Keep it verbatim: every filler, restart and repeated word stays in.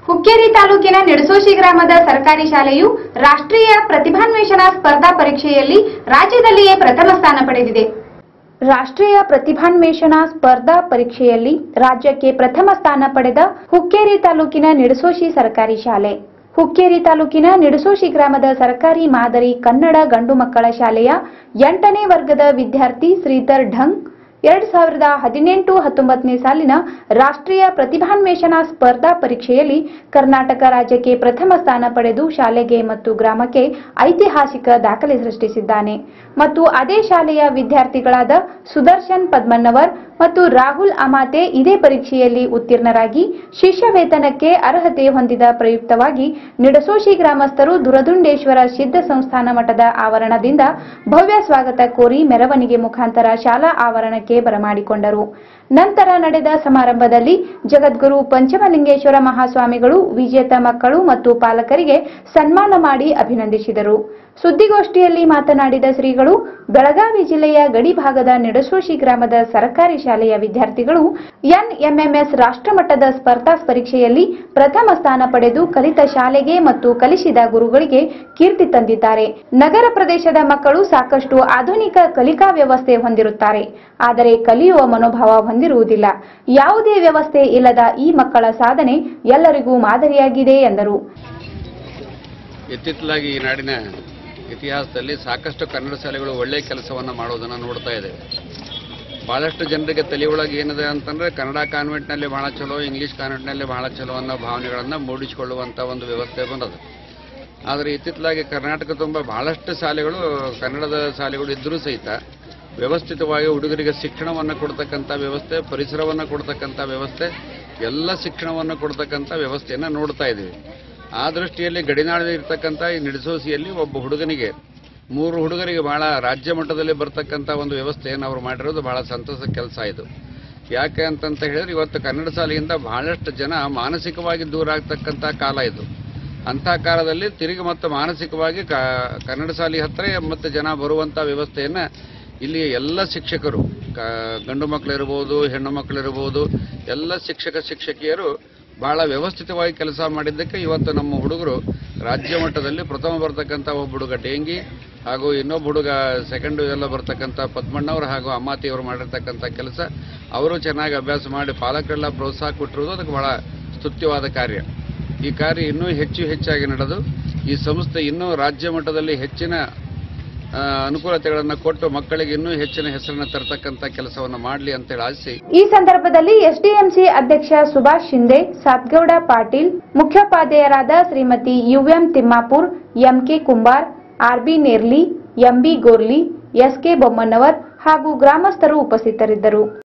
ಹುಕ್ಕೇರಿ ತಾಲೂಕಿನ ನಿಡಸೋಶಿ ಗ್ರಾಮದ ಸರ್ಕಾರಿ ಶಾಲೆಯು ರಾಷ್ಟ್ರೀಯ ಪ್ರತಿಭಾನ್ವೇಷಣಾ ಸ್ಪರ್ಧಾ ಪರೀಕ್ಷೆಯಲ್ಲಿ ರಾಜ್ಯದಲ್ಲಿಯೇ ಪ್ರಥಮ ಸ್ಥಾನ ಪಡೆದಿದೆ. ರಾಷ್ಟ್ರೀಯ ಪ್ರತಿಭಾನ್ವೇಷಣಾ ಸ್ಪರ್ಧಾ ಪರೀಕ್ಷೆಯಲ್ಲಿ ರಾಜ್ಯಕ್ಕೆ ಪ್ರಥಮ ಸ್ಥಾನ ಪಡೆದ ಹುಕ್ಕೇರಿ ತಾಲೂಕಿನ ನಿಡಸೋಶಿ ಸರ್ಕಾರಿ ಶಾಲೆ. ಹುಕ್ಕೇರಿ ತಾಲೂಕಿನ ನಿಡಸೋಶಿ ಗ್ರಾಮದ ಸರ್ಕಾರಿ ಮಾದರಿ ಕನ್ನಡ ಗಂಡು ಮಕ್ಕಳ ಶಾಲೆಯ ಎಂಟನೇ ವರ್ಗದ ವಿದ್ಯಾರ್ಥಿ ಶ್ರೀಧರ್ ಢಂಗ್ ಎರಡ್ ಸಾವಿರದ ಹದಿನೆಂಟು ಹತ್ತೊಂಬತ್ತನೇ ಸಾಲಿನ ರಾಷ್ಟ್ರೀಯ ಪ್ರತಿಭಾನ್ವೇಷಣಾ ಸ್ಪರ್ಧಾ ಪರೀಕ್ಷೆಯಲ್ಲಿ ಕರ್ನಾಟಕ ರಾಜ್ಯಕ್ಕೆ ಪ್ರಥಮ ಸ್ಥಾನ ಪಡೆದು ಶಾಲೆಗೆ ಮತ್ತು ಗ್ರಾಮಕ್ಕೆ ಐತಿಹಾಸಿಕ ದಾಖಲೆ ಸೃಷ್ಟಿಸಿದ್ದಾನೆ ಮತ್ತು ಅದೇ ಶಾಲೆಯ ವಿದ್ಯಾರ್ಥಿಗಳಾದ ಸುದರ್ಶನ್ ಪದ್ಮನ್ನವರ್ ಮತ್ತು ರಾಹುಲ್ ಅಮಾತೆ ಇದೇ ಪರೀಕ್ಷೆಯಲ್ಲಿ ಉತ್ತೀರ್ಣರಾಗಿ ಶಿಷ್ಯ ವೇತನಕ್ಕೆ ಅರ್ಹತೆ ಹೊಂದಿದ ಪ್ರಯುಕ್ತವಾಗಿ ನಿಡಸೋಶಿ ಗ್ರಾಮಸ್ಥರು ದುರದುಂಡೇಶ್ವರ ಸಿದ್ಧ ಸಂಸ್ಥಾನ ಮಠದ ಆವರಣದಿಂದ ಭವ್ಯ ಸ್ವಾಗತ ಕೋರಿ ಮೆರವಣಿಗೆ ಮುಖಾಂತರ ಶಾಲಾ ಆವರಣಕ್ಕೆ ಬರಮಾಡಿಕೊಂಡರು. ನಂತರ ನಡೆದ ಸಮಾರಂಭದಲ್ಲಿ ಜಗದ್ಗುರು ಪಂಚಮಲಿಂಗೇಶ್ವರ ಮಹಾಸ್ವಾಮಿಗಳು ವಿಜೇತ ಮಕ್ಕಳು ಮತ್ತು ಪಾಲಕರಿಗೆ ಸನ್ಮಾನ ಮಾಡಿ ಅಭಿನಂದಿಸಿದರು. ಸುದ್ದಿಗೋಷ್ಠಿಯಲ್ಲಿ ಮಾತನಾಡಿದ ಶ್ರೀಗಳು, ಬೆಳಗಾವಿ ಜಿಲ್ಲೆಯ ಗಡಿ ಭಾಗದ ನಿಡಸೋಶಿ ಗ್ರಾಮದ ಸರ್ಕಾರಿ ಶಾಲೆಯ ವಿದ್ಯಾರ್ಥಿಗಳು ಎನ್ಎಂಎಂಎಸ್ ರಾಷ್ಟ್ರಮಟ್ಟದ ಸ್ಪರ್ಧಾ ಪರೀಕ್ಷೆಯಲ್ಲಿ ಪ್ರಥಮ ಸ್ಥಾನ ಪಡೆದು ಕಲಿತ ಶಾಲೆಗೆ ಮತ್ತು ಕಲಿಸಿದ ಗುರುಗಳಿಗೆ ಕೀರ್ತಿ ತಂದಿದ್ದಾರೆ. ನಗರ ಪ್ರದೇಶದ ಮಕ್ಕಳು ಸಾಕಷ್ಟು ಆಧುನಿಕ ಕಲಿಕಾ ವ್ಯವಸ್ಥೆ ಹೊಂದಿರುತ್ತಾರೆ, ಆದರೆ ಕಲಿಯುವ ಮನೋಭಾವ ಹೊಂದಿರುವುದಿಲ್ಲ. ಯಾವುದೇ ವ್ಯವಸ್ಥೆ ಇಲ್ಲದ ಈ ಮಕ್ಕಳ ಸಾಧನೆ ಎಲ್ಲರಿಗೂ ಮಾದರಿಯಾಗಿದೆ ಎಂದರು. ಇತ್ತಿತ್ತಲಾಗಿ ಈ ನಾಡಿನ ಇತಿಹಾಸದಲ್ಲಿ ಸಾಕಷ್ಟು ಕನ್ನಡ ಶಾಲೆಗಳು ಒಳ್ಳೆಯ ಕೆಲಸವನ್ನು ಮಾಡೋದನ್ನು ನೋಡ್ತಾ ಇದ್ದೇವೆ. ಭಾಳಷ್ಟು ಜನರಿಗೆ ತಲೆಯೊಳಗೆ ಏನಿದೆ ಅಂತಂದರೆ ಕನ್ನಡ ಕಾನ್ವೆಂಟ್ನಲ್ಲಿ ಭಾಳ ಚಲೋ, ಇಂಗ್ಲೀಷ್ ಕಾನ್ವೆಂಟ್ನಲ್ಲಿ ಭಾಳ ಚಲೋ ಅನ್ನೋ ಭಾವನೆಗಳನ್ನು ಮೂಡಿಸಿಕೊಳ್ಳುವಂಥ ಒಂದು ವ್ಯವಸ್ಥೆ ಬಂದದು. ಆದರೆ ಇತ್ತಿತ್ತಲಾಗಿ ಕರ್ನಾಟಕ ತುಂಬ ಭಾಳಷ್ಟು ಶಾಲೆಗಳು ಕನ್ನಡದ ಶಾಲೆಗಳು ಇದ್ದರೂ ಸಹಿತ ವ್ಯವಸ್ಥಿತವಾಗಿ ಹುಡುಗರಿಗೆ ಶಿಕ್ಷಣವನ್ನು ಕೊಡ್ತಕ್ಕಂಥ ವ್ಯವಸ್ಥೆ, ಪರಿಸರವನ್ನು ಕೊಡ್ತಕ್ಕಂಥ ವ್ಯವಸ್ಥೆ, ಎಲ್ಲ ಶಿಕ್ಷಣವನ್ನು ಕೊಡ್ತಕ್ಕಂಥ ವ್ಯವಸ್ಥೆಯನ್ನು ನೋಡ್ತಾ ಇದ್ದೀವಿ. ಆ ದೃಷ್ಟಿಯಲ್ಲಿ ಗಡಿನಾಡಿನಲ್ಲಿ ಇರ್ತಕ್ಕಂಥ ಈ ನಿಡಸೋಶಿಯಲ್ಲಿ ಒಬ್ಬ ಹುಡುಗನಿಗೆ ಮೂರು ಹುಡುಗರಿಗೆ ಬಹಳ ರಾಜ್ಯ ಮಟ್ಟದಲ್ಲಿ ಬರ್ತಕ್ಕಂಥ ಒಂದು ವ್ಯವಸ್ಥೆಯನ್ನು ಅವರು ಮಾಡಿರೋದು ಬಹಳ ಸಂತಸ ಕೆಲಸ ಇದು. ಯಾಕೆ ಅಂತಂತ ಹೇಳಿದ್ರೆ ಇವತ್ತು ಕನ್ನಡ ಶಾಲೆಯಿಂದ ಬಹಳಷ್ಟು ಜನ ಮಾನಸಿಕವಾಗಿ ದೂರ ಆಗ್ತಕ್ಕಂಥ ಕಾಲ ಇದು. ಅಂಥ ಕಾಲದಲ್ಲಿ ತಿರುಗಿ ಮತ್ತು ಮಾನಸಿಕವಾಗಿ ಕನ್ನಡ ಶಾಲೆ ಹತ್ತಿರ ಮತ್ತು ಜನ ಬರುವಂಥ ವ್ಯವಸ್ಥೆಯನ್ನು ಇಲ್ಲಿ ಎಲ್ಲ ಶಿಕ್ಷಕರು, ಗಂಡು ಮಕ್ಕಳಿರ್ಬೋದು, ಹೆಣ್ಣು ಮಕ್ಕಳಿರ್ಬೋದು, ಎಲ್ಲ ಶಿಕ್ಷಕ ಶಿಕ್ಷಕಿಯರು ಬಹಳ ವ್ಯವಸ್ಥಿತವಾಗಿ ಕೆಲಸ ಮಾಡಿದ್ದಕ್ಕೆ ಇವತ್ತು ನಮ್ಮ ಹುಡುಗರು ರಾಜ್ಯ ಮಟ್ಟದಲ್ಲಿ ಪ್ರಥಮ ಬರ್ತಕ್ಕಂಥ ಒಬ್ಬ ಹುಡುಗ ಡೇಂಗಿ ಹಾಗೂ ಇನ್ನೊಬ್ಬ ಹುಡುಗ ಸೆಕೆಂಡು ಎಲ್ಲ ಬರ್ತಕ್ಕಂಥ ಪದ್ಮಣ್ಣವರು ಹಾಗೂ ಅಮ್ಮಾತಿಯವರು ಮಾಡಿರ್ತಕ್ಕಂಥ ಕೆಲಸ, ಅವರು ಚೆನ್ನಾಗಿ ಅಭ್ಯಾಸ ಮಾಡಿ ಪಾಲಕರೆಲ್ಲ ಪ್ರೋತ್ಸಾಹ ಕೊಟ್ಟಿರೋದು ಅದಕ್ಕೆ ಬಹಳ ಸ್ತುತ್ಯವಾದ ಕಾರ್ಯ. ಈ ಕಾರ್ಯ ಇನ್ನೂ ಹೆಚ್ಚು ಹೆಚ್ಚಾಗಿ ನಡೆದು ಈ ಸಂಸ್ಥೆ ಇನ್ನೂ ರಾಜ್ಯ ಮಟ್ಟದಲ್ಲಿ ಹೆಚ್ಚಿನ ಅನುಕೂಲತೆಗಳನ್ನು ಕೊಟ್ಟು ಮಕ್ಕಳಿಗೆ ಇನ್ನೂ ಹೆಚ್ಚಿನ ಹೆಸರನ್ನು ತರತಕ್ಕಂಥ ಕೆಲಸವನ್ನು ಮಾಡಲಿ ಅಂತೇಳಿ ಆಶಿಸಿ ಈ ಸಂದರ್ಭದಲ್ಲಿ ಎಸ್ಡಿಎಂಸಿ ಅಧ್ಯಕ್ಷ ಸುಭಾಷ್ ಶಿಂದೆ, ಸಾತ್ಗೌಡ ಪಾಟೀಲ್, ಮುಖ್ಯೋಪಾಧ್ಯಾಯರಾದ Shrimati UM Timmapur, MK Kumbar, RB Nerli, MB Gorli, SK Bommanavar ಹಾಗೂ ಗ್ರಾಮಸ್ಥರು ಉಪಸ್ಥಿತರಿದ್ದರು.